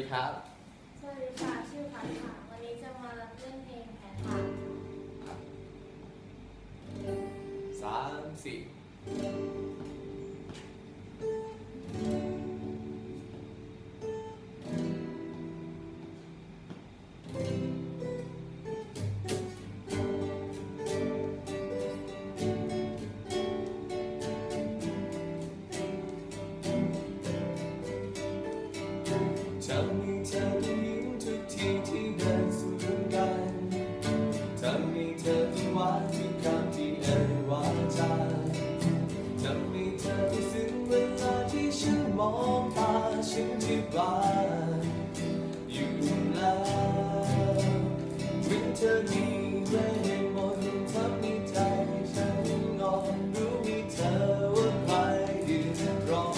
ครับสวัสดีค่ะชื่อพันธ์ค่ะวันนี้จะมาเล่นเพลงแผนค่ะ 3 4จะมีเธอผู้หญิงทุกทีที่เดินสวนกันจะมีเธอที่หวานที่คำที่เอ่ยวาจาจะมีเธอที่ซึ้งเวลาที่ฉันมองตาฉันที่บ้านอยู่แล้วเหมือนเธอมีเวทมนต์ทำให้ใจฉันงอนรู้มีเธอว่าใครยืนรอ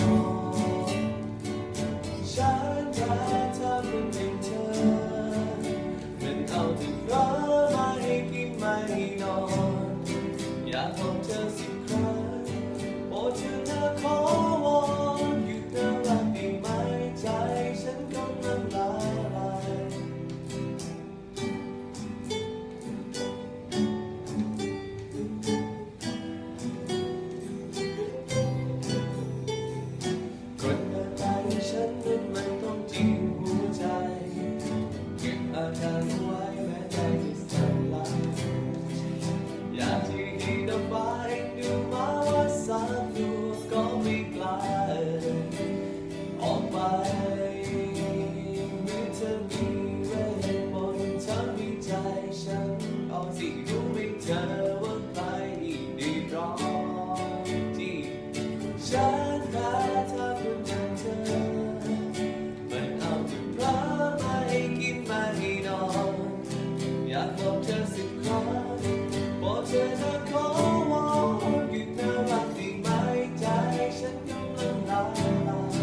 ฉันแค่เธอเป็นเพียงเธอเป็นเอาแต่เพราะไม่ให้กินไม่ให้นอนอยากบอกเธอสักครั้งโปรดเธอนะขอวอนหยุดน่ารักได้ไหมใจฉันกำลังละลายคนหน้าตาอย่างฉันนั้นมันต้องจริงหัวใจเก็บอาการไว้แม้ใจจะสลายอยากที่ให้ดอกไม้ดูมาว่าสักดวงก็ไม่กล้าออกไปเหมือนเธอมีเวทมนต์ทำให้ใจฉันเอาสิรู้ไม่เธอว่าใครได้รอที่ฉันแค่เธอเป็นเธอมันเอาแต่เพราะไม่ให้กินไม่ให้นอนอยากบอกเธอสักครั้งบอกเธอนะขอวอนหยุดน่ารักได้ไหมใจฉันกำลังละลาย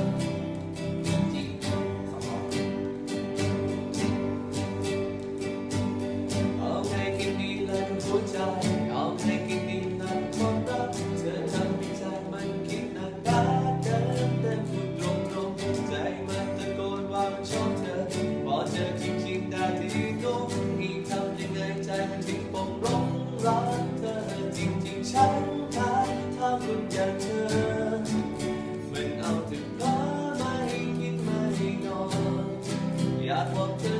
เอาไงกินดีแล้วหัวใจเอาไงกินดีแล้วความรักเธอทำให้ใจมันคิดหนักตาเดินเต้นพูดตรงใจมันตะโกนว่ามันชอบเธอพอเจอจริงๆได้ที่ตรงนี้ทำยังไงใจมันถึงปกร้องรักเธอจริงๆฉันถ้าคนอย่างเธอมันเอาแต่เพราะไม่ให้กินไม่ให้นอนอยากบอกเธอ